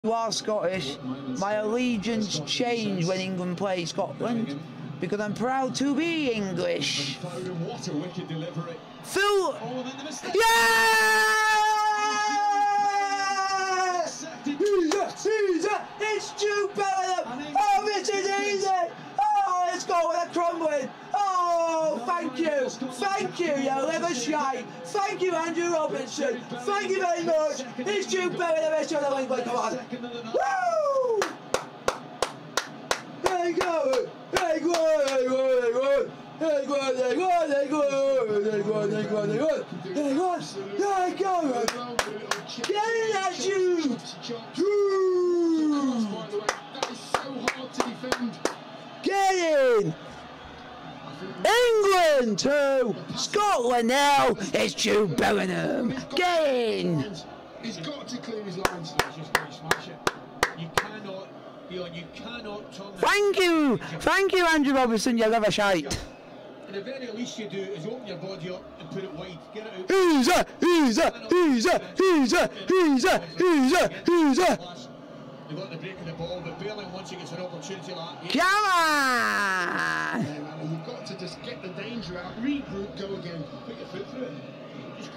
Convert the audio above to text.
You are Scottish. My allegiance changed when England played Scotland because I'm proud to be English. What a wicked delivery. Phil! Yes! It's Jude Bellingham! Oh, this is easy! Oh, let's go with a crumbling! Oh, thank you! Thank you, you liver shite! Thank you, Andrew Robertson! Thank you very much! It's Jude Bellingham! It's on the England, come on! Woo! There you go! There you go! There you go! There you go! There you go! There you go! There you go! There you go! There you go! There you go! There you go! Get in that Jude! Get in! England 2, Scotland now. It's Jude Bellingham. Get in! He's got to clear his lines. Just going to smash it. You cannot, Bjorn, you cannot turn. Thank you, Andrew Robertson. You liver shite. And the very least you do is open your body up and put it wide. Get it out. Who's that? They got the break of the ball, but Bellingham, once he gets an opportunity like that. Come on! You've got to just get the danger out, regroup, go again, put your foot through it.